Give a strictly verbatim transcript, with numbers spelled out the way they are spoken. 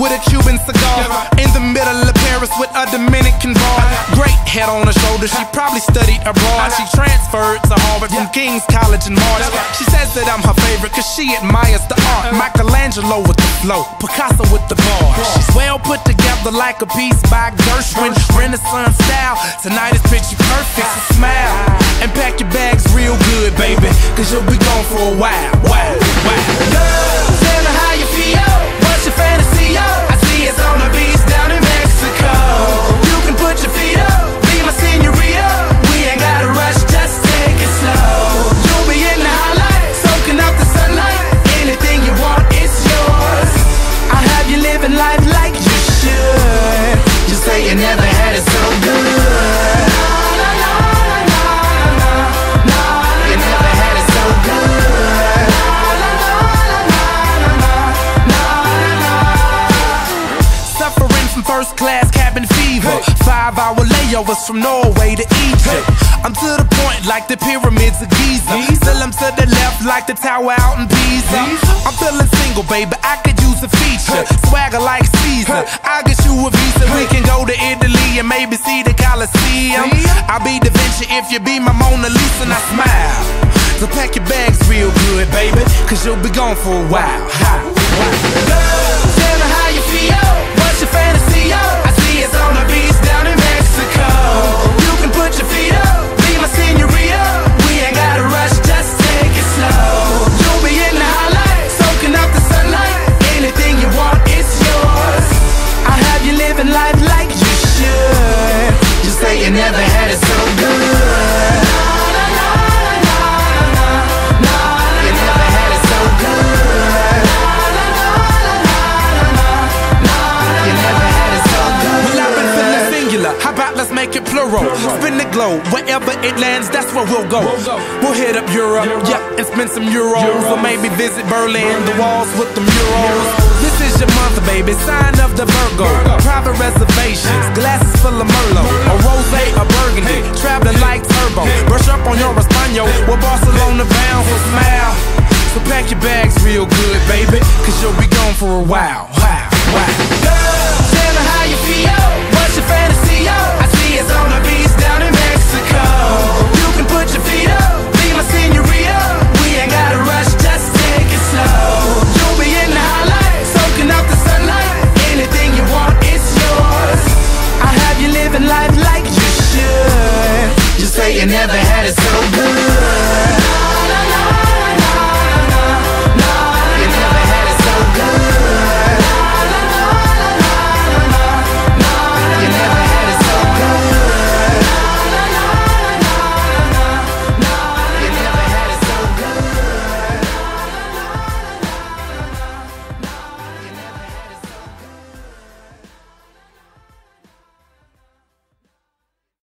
with a Cuban cigar. In the middle of Paris with a Dominican bar. Great head on her shoulder, she probably studied abroad. She transferred to Harvard from King's College in March. She says that I'm her favorite cause she admires the art. Michelangelo with the flow, Picasso with the bars. She's well put together like a piece by Gershwin. Renaissance style, tonight is picture perfect, so smile and pack your bags real good, baby, cause you'll be gone for a while. Wow, wow. Girl, tell me how you feel. What's your fantasy, yo? I see it's on the beach down in Mexico. You can put your feet up, be my senorita. We ain't gotta rush, just take it slow. You'll be in the highlight, soaking up the sunlight. Anything you want, it's yours. I'll have you living life like you should. You say you never had it so good. First class cabin fever, five hour layovers from Norway to Egypt. I'm to the point like the pyramids of Giza. Still I'm to the left like the tower out in Pisa. I'm feeling single, baby, I could use a feature. Swagger like Caesar, I'll get you a visa. We can go to Italy and maybe see the Colosseum. I'll be Da Vinci if you be my Mona Lisa. And I smile, so pack your bags real good, baby, cause you'll be gone for a while. Girl, tell me how you feel. What's your fantasy, yo? I see it's on the beach down in Mexico. You can put your feet up, be my senorita. We ain't gotta rush, just take it slow. You'll be in the highlight, soaking up the sunlight. Anything you want, it's yours. I'll have you living life like you should. You say you never had it so good. You never had it so good. How about let's make it plural? Spin the globe, wherever it lands, that's where we'll go. We'll hit up Europe, yeah, and spend some euros. Or maybe visit Berlin, the walls with the murals. This is your month, baby, sign of the Virgo. Private reservations, glasses full of Merlot. A rosé, a burgundy, traveling like turbo. Brush up on your Espanol, we're Barcelona bound, so smile. So pack your bags real good, baby, cause you'll be gone for a while. Wow, wow. Girl, tell me how you feel. What's your fantasy, yo? I see it's on the beach down in Mexico. You can put your feet up, be my senorita. We ain't gotta rush, just take it slow. You'll be in the highlight, soaking up the sunlight. Anything you want, it's yours. I'll have you living life like you should. You say you never